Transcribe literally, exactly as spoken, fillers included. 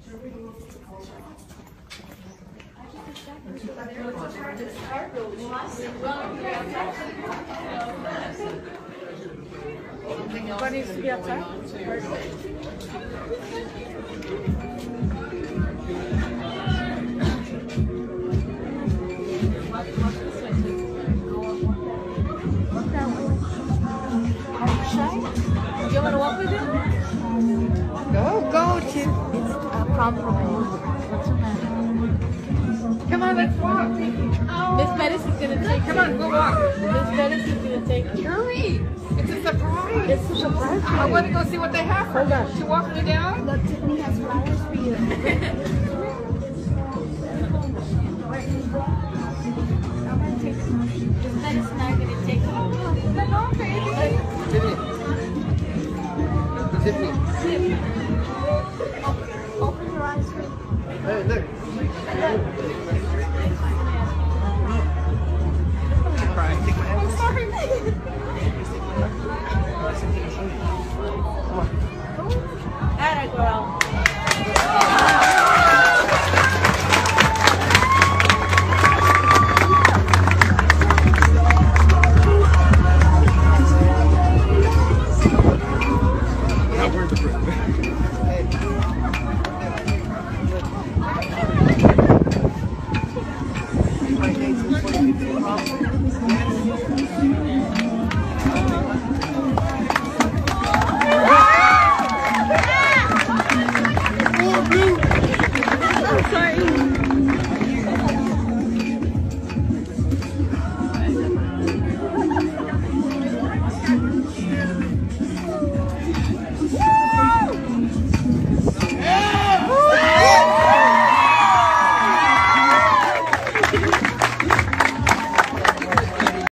What needs to be outside? Do you want to walk with him? Go, go to. It's a prom proposal. What's the matter? Come on, let's walk. Miss Bettis is going to take Come on, go walk. Miss Bettis is going to take Hurry. It's a surprise. It's a surprise. I want to go see what they have. Hold on. She walked me down. Look, Tiffany has flowers for you. Miss Bettis is not going to take you. No, baby. Tiffany. Tiffany. Open your eyes for me. Hey, look. I'm sorry. Atta girl. Now where's the